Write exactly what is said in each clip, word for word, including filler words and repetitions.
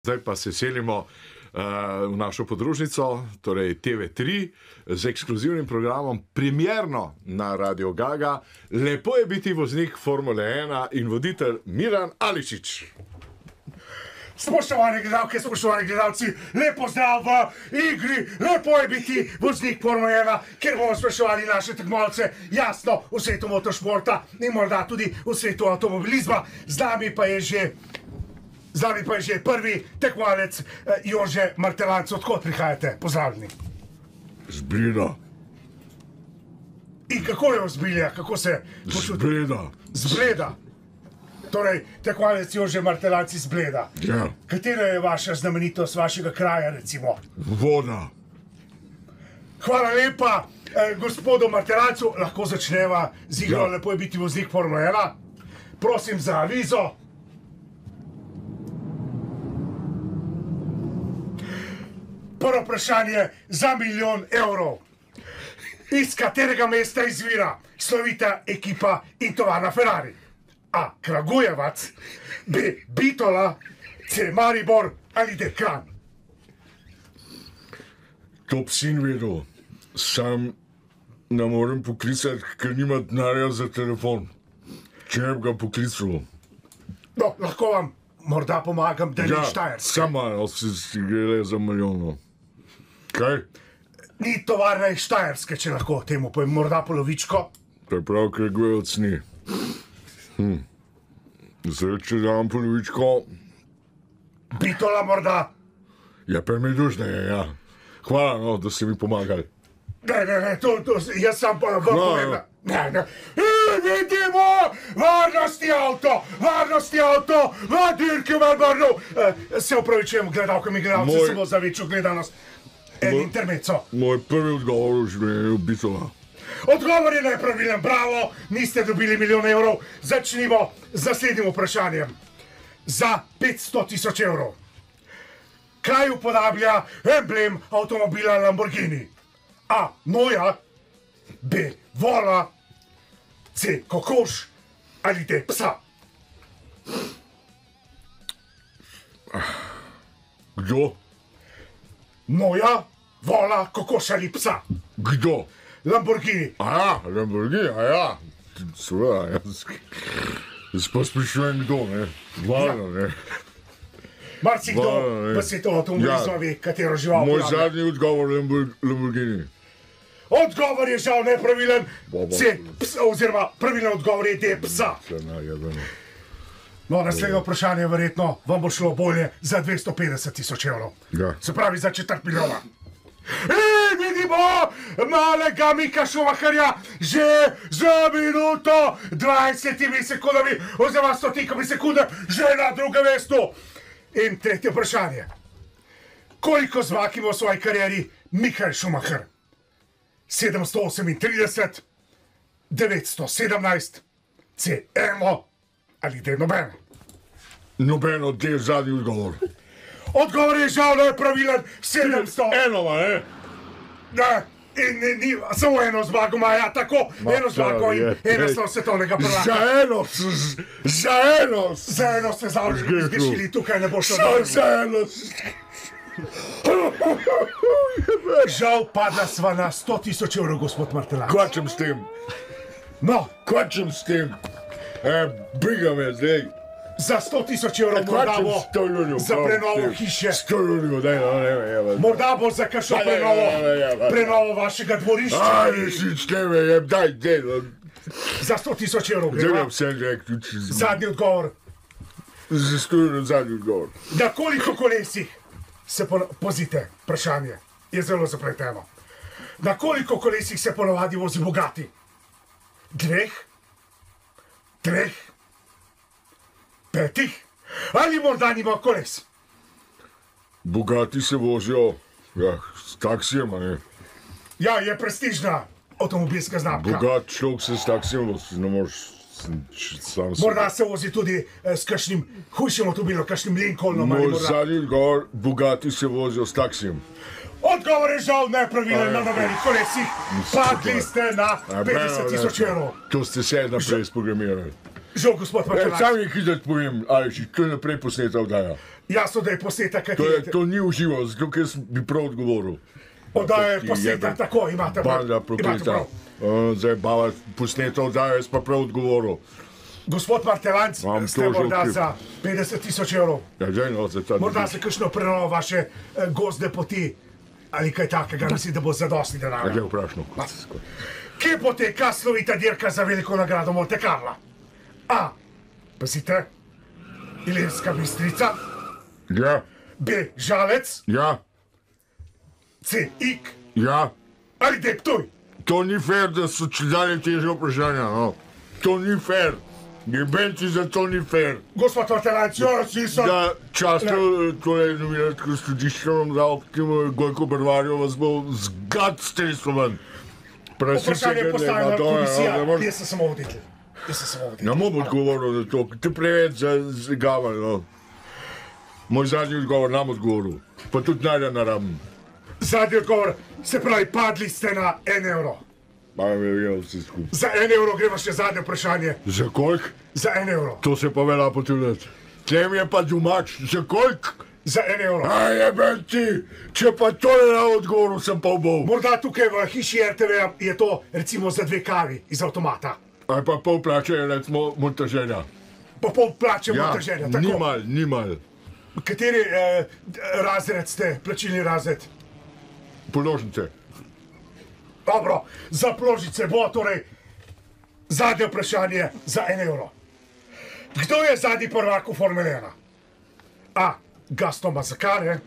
Zdaj pa se selimo uh, v našo podružnico, torej T V tri, z ekskluzivnim programom, premierno na Radio Gaga. Lepo je biti voznik Formule ena in voditelj Miran Ališić. Spoštovane gledalke, spoštovani gledalci, lepo zdrav v igri, lepo je biti voznik Formule ena, ker bomo spraševali naše tekmovalce, jasno, v svetu motošporta in morda tudi v svetu avtomobilizma. Z nami pa je že, z nami pa je že prvi tekmovalec Jože Martelanc. Odkot prihajate? Pozdravljeni. Z Bleda. In kako je z Bleda? Kako se počutite? Z Bleda. Z Bleda. Torej, tekmovalec Jože Martelanc iz Bleda. Ja. Katera je vaša znamenitost vašega kraja, recimo? Voda. Hvala lepa, eh, gospodu Martelancu. Lahko začneva z igro, ja. Lepo je biti voznik Formule ena. Prosim za avizo. Prvo vprašanje za milijon evrov. Iz katerega mesta izvira slovita ekipa in tovarna Ferrari? A. Kragujevac, B. Bitola, C. Maribor ali D. Kranj? To bi sin vedel, sam ne morem poklicati, ker nima denarja za telefon. Če ne bi ga poklical. No, lahko vam morda pomagam, da Ja, ni Štajerske. sama, ali si si gre za milijono. Kaj? Ni tovarna iz Štajerske, če lahko temu povem, morda polovičko. Prav, Kragujevac ni. Hm. Zdaj, če dam polovičko, Bitola morda. je pa mi dužne, ja. Hvala, no, da ste mi pomagali. Ne, ne, ne, to, to, jaz sam pa vam No, povem. no. Ne, ne. E, vidimo, varnosti avto, varnosti avto, v dirki v Melbourneu. E, se upravičujem, gledalkam in gledalcem, Moj- samo za večjo gledanost. En Moj- intermezzo. Moj prvi odgovor v življenju je Bitola. Odgovor je nepravilen, bravo, niste dobili milijon evrov. Začnimo z naslednjim vprašanjem. Za petsto tisoč evrov. Kaj upodablja emblem avtomobila Lamborghini? A. Noja, B. Vola, C. Kokoš ali D. Psa? Kdo? Noja, vola, kokoš ali psa? Kdo? Lamborghini. Aja, Lamborghini, aja. Seveda, jaz. Jaz pa sprašujem kdo, ne? Varno, ne? Marsikdo Vola, ne. v svetu avtomobilizma Ja. ve, katero žival Moj uporablja. zadnji odgovor je Lambor- Lamborghini. Odgovor je žal nepravilen, Bo, bo. C, ps, oziroma pravilen odgovor je D, psa. Se najebeno. No, naslednje vprašanje verjetno vam bo šlo bolje za dvesto petdeset tisoč evrov. Ja. Se pravi za četrt milijona. E, vidimo malega Mika Schumacherja že za minuto dvajsetimi sekundami oziroma stotinkami sekunde že na drugem mestu. In tretje vprašanje. Koliko zmag ima v svoji karieri Michael Schumacher? sedemsto osemintrideset, devetsto sedemnajst, C eno ali D nobeno? Nobeno, del zadnji odgovor. Odgovor je žal nepravilen, sedemsto. Enoma, ne? Ne, in ni, ni, samo eno zmago ima, ja, tako, Ma, eno zmago in je, eno ej. slov svetovnega Za prvaka. eno, s- za eno, s- Za eno ste Zgrešil. zgrešili, tukaj ne bo šlo za, dobro. za eno. s- Žal padla sva na sto tisoč evrov, gospod Martelanc. Kvačem s tem, No, kvačem s tem. E, briga me zdaj. za sto tisoč evrov morda Kvačem bo sto ljudi. za prenovo hiše, Sto ljudi, daj, no, ne, ne, ne. morda bo za kakšno Daj, daj, prenovo, daj, daj, daj, daj. prenovo vašega dvorišča. Aj, si s tebe, je, daj, daj, no. Za sto tisoč evrov Zdaj greva. bom vse rekel, če z- Zadnji odgovor. za sto ljudi zadnji odgovor. Na koliko kolesih se pon... pozite, vprašanje je zelo zapleteno. Na koliko kolesih se ponovadi vozi Bugatti? Dveh? Treh? Petih? Ali morda nima koles? Bogati se vozijo, ja, s taksijem, a ne. Ja, je prestižna avtomobilska znamka. Bogat človek se s taksijem vozi, ne moreš s- č- sam se. Morda se vozi tudi eh, s kakšnim hujšim avtomobilom, kakšnim Lincolnom ali Moj morda. zadnji odgovor, bogati se vozijo s taksijem. Odgovor je žal nepravilen na nobenih kolesih. Padli ste na A, petdeset tisoč bravo, evrov. To ste se naprej sprogramirali. Žal, gospod Martelac. Sam nekaj da povem, Aleši, to je naprej posneta oddaja. Jasno, da je posneta, kaj To, je, to ni uživo, zato ker sem bi prav odgovoril. Oddaja je Ti posneta, jebe. tako, imate prav. Banda Imate prokleta. prav. Uh, zdaj bava posneta oddaja, jaz pa prav odgovoril. Gospod Martelanc, Imam ste to že morda v- za petdeset tisoč evrov. Ja, zdaj no, za ta Morda dobič. se kakšno prenovo vaše eh, gozdne poti ali kaj takega, mislim, da bo zadosti Ja, denarja. zdaj vprašno. Kje poteka slovita dirka za veliko nagrado Monte Carla? A. Pazite. Ilirska Bistrica. Ja, B. Žalec. ja, C. Ik. ja. Ali D. Ptuj. To ni fair, da so če dalje teže vprašanja, no. To ni fair. Jebenci za to ni fair. Gospod Martelanc, jaz nisem... Da často tole novinarsko središče vam dal k temu Gojko Brvarju, vas bo zgad stresovan. Vprašanje je postavljena komisija. Ne Jaz sem samo voditelj. Jaz sem samo voditelj. bom odgovoril na to, te preveč zagavaj, no. Moj zadnji odgovor nam odgovoril, pa tudi najda naravim. Zadnji odgovor, se pravi, padli ste na en evro. Pa me je vse skupaj. Za en evro gremo še zadnje vprašanje. Za koliko? Za en evro. To se pa velja potrditi. Tlem je pa domač, za koliko? Za en evro. A jebenci, če pa to ne na odgovoru, sem pa obol. Morda tukaj v hiši R T V je to recimo za dve kavi iz avtomata. Ali pa pol plače, recimo, montažerja. Po pol plače Ja, montažerja, tako. ni mal, ni mal. Kateri eh, razred ste, plačilni razred? Položnice. Dobro, za pložice bo torej zadnje vprašanje za en evro. Kdo je zadnji prvak v Formule ena? A. Gaston Mazzacane.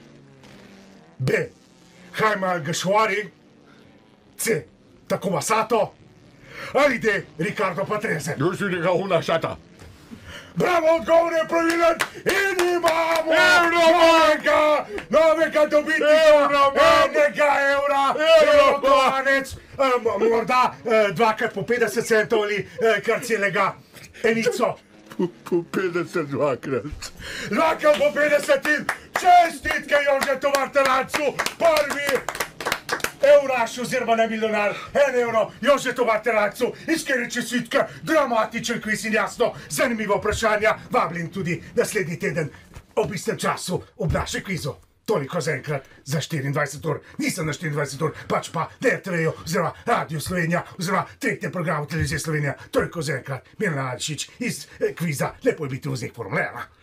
B. Jaime Alguersuari. C. Takuma Sato. Ali D. Ricardo Patrese. Još si nekaj una šata. Bravo, odgovor je pravilen in imamo Euro! novega, novega dobitnika, Euro! enega evra, Euro! konec, eh, morda eh, dvakrat po petdeset centov ali eh, kar celega enico. Po, po petdeset dvakrat. Dvakrat po petdeset in čestitke Jožetu Martelancu, prvi evraš oziroma ne milijonar, en evro, Jožetu Martelancu, iskrene čestitke, dramatičen kviz in jasno, zanimivo vprašanja, vabim tudi naslednji teden ob istem času ob našem kvizu. Toliko zaenkrat za štiriindvajset ur, nisem na štiriindvajset ur, pač pa na R T V-ju oziroma Radio Slovenija oziroma tretjem programu Televizije Slovenija. Toliko zaenkrat, Milan Alešič iz eh, kviza, lepo je biti voznik Formule ena.